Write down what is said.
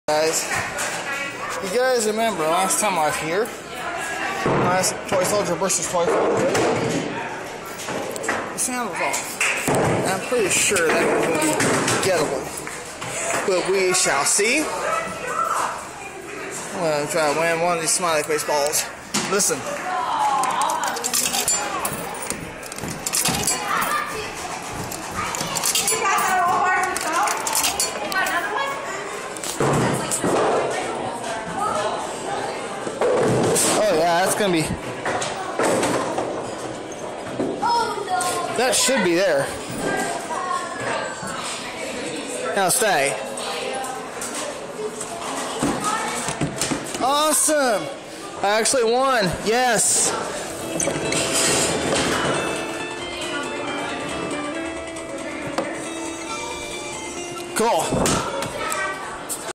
Guys, you guys remember last time I was here? Last Toy Soldier versus Toy Soldier. The sound was off. I'm pretty sure that was going to be gettable. But we shall see. I'm going to try to win one of these smiley face balls. Listen. Oh yeah, that's gonna be. That should be there. Now stay. Awesome! I actually won. Yes. Cool.